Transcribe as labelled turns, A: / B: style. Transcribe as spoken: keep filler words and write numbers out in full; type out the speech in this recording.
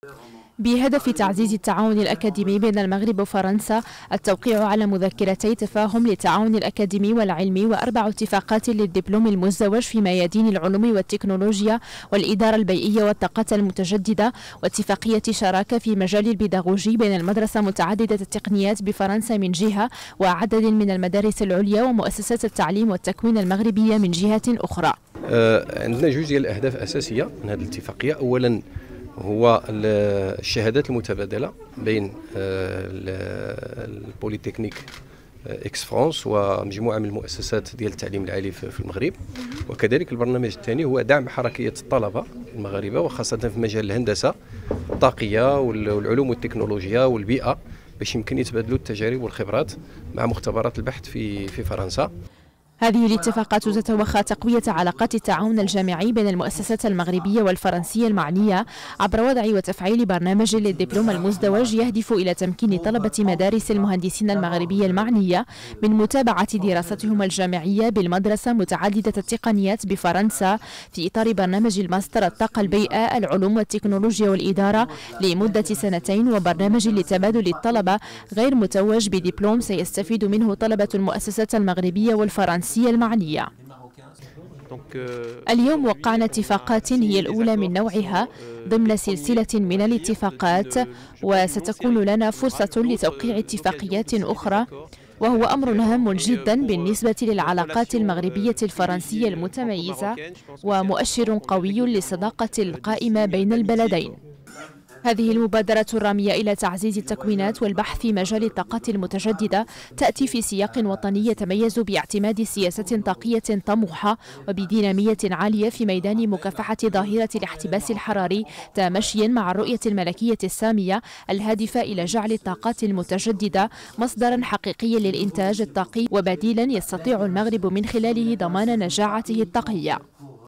A: بهدف تعزيز التعاون الأكاديمي بين المغرب وفرنسا، التوقيع على مذكرتي تفاهم للتعاون الأكاديمي والعلمي وأربع اتفاقات للدبلوم المزدوج في ميادين العلوم والتكنولوجيا والإدارة البيئية والطاقة المتجددة، واتفاقية شراكة في مجال البيداغوجي بين المدرسة متعددة التقنيات بفرنسا من جهة وعدد من المدارس العليا ومؤسسات التعليم والتكوين المغربية من جهة أخرى.
B: آه عندنا جوج ديال الأهداف أساسية من هذه الاتفاقية. أولا هو الشهادات المتبادلة بين البوليتكنيك اكس فرانس ومجموعة من المؤسسات ديال التعليم العالي في المغرب، وكذلك البرنامج الثاني هو دعم حركية الطلبة المغاربة وخاصة في مجال الهندسة الطاقية والعلوم والتكنولوجيا والبيئة، باش يمكن يتبادلوا التجارب والخبرات مع مختبرات البحث في في فرنسا.
A: هذه الاتفاقات تتوخى تقوية علاقات التعاون الجامعي بين المؤسسات المغربية والفرنسية المعنية عبر وضع وتفعيل برنامج للدبلوم المزدوج يهدف إلى تمكين طلبة مدارس المهندسين المغربية المعنية من متابعة دراستهم الجامعية بالمدرسة متعددة التقنيات بفرنسا في إطار برنامج الماستر الطاقة البيئة العلوم والتكنولوجيا والإدارة لمدة سنتين، وبرنامج لتبادل الطلبة غير متوج بدبلوم سيستفيد منه طلبة المؤسسات المغربية والفرنسية المعنية. اليوم وقعنا اتفاقات هي الأولى من نوعها ضمن سلسلة من الاتفاقات، وستكون لنا فرصة لتوقيع اتفاقيات أخرى، وهو أمر هام جدا بالنسبة للعلاقات المغربية الفرنسية المتميزة ومؤشر قوي للصداقة القائمة بين البلدين. هذه المبادرة الرامية إلى تعزيز التكوينات والبحث في مجال الطاقة المتجددة تأتي في سياق وطني يتميز باعتماد سياسة طاقية طموحة وبدينامية عالية في ميدان مكافحة ظاهرة الاحتباس الحراري، تماشيا مع الرؤية الملكية السامية الهادفة إلى جعل الطاقات المتجددة مصدرا حقيقيا للإنتاج الطاقي وبديلا يستطيع المغرب من خلاله ضمان نجاعته الطاقية.